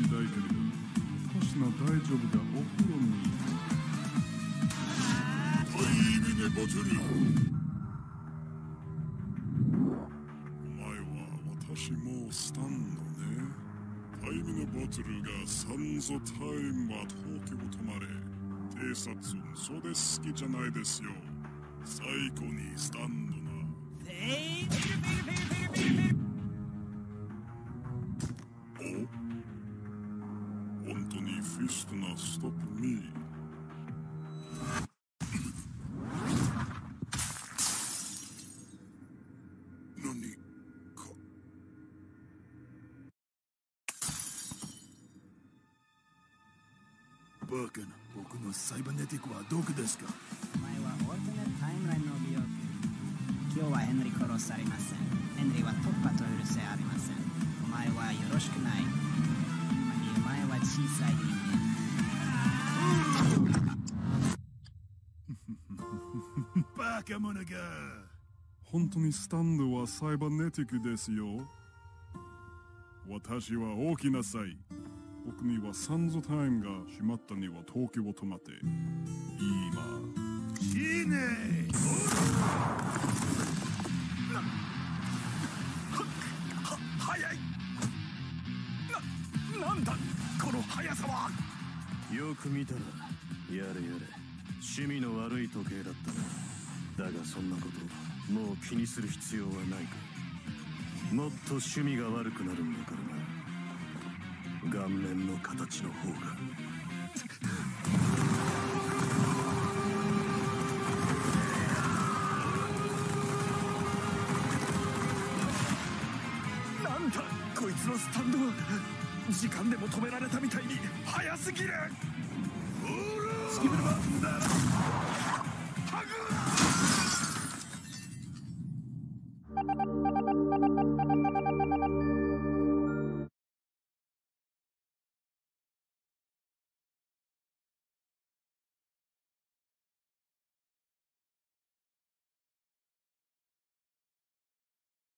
だいけれど、私の大丈夫だ。お風呂に。タイミネバトル。お前は私もスタンドね。タイミネバトルがサンゾタイムは東京止まれ。偵察それ好きじゃないですよ。最高にスタンドな。お、本当にフィストなストップミー。何か。バカな、僕のサイバネティックはどこですか。 お前はオルテネットタイムラインの美容機。今日はヘンリー殺されません。ヘンリーは突破と許せありません。お前はよろしくない。お前は小さい人間。 バカ者が。本当にスタンドはサイバネティックですよ。私は大きなさい。僕にはサンゾタイムが閉まったには東京を止まって。今。いいね。早い。なんだこの速さは。 よく見たらやれやれ趣味の悪い時計だったな。だがそんなこともう気にする必要はないか。もっと趣味が悪くなるんだからな。顔面の形の方が。なんだこいつのスタンドは。時間でも止められたみたいに速すぎる。スキブルバンだ。ハグー